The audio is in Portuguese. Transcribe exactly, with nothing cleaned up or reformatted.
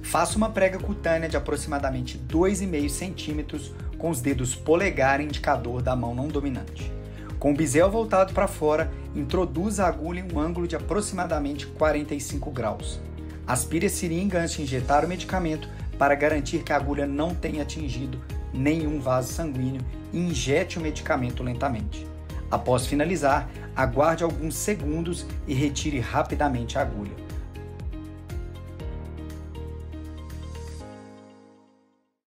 Faça uma prega cutânea de aproximadamente dois vírgula cinco centímetros com os dedos polegar e indicador da mão não dominante. Com o bisel voltado para fora, introduza a agulha em um ângulo de aproximadamente quarenta e cinco graus. Aspire a seringa antes de injetar o medicamento para garantir que a agulha não tenha atingido nenhum vaso sanguíneo e injete o medicamento lentamente. Após finalizar, aguarde alguns segundos e retire rapidamente a agulha.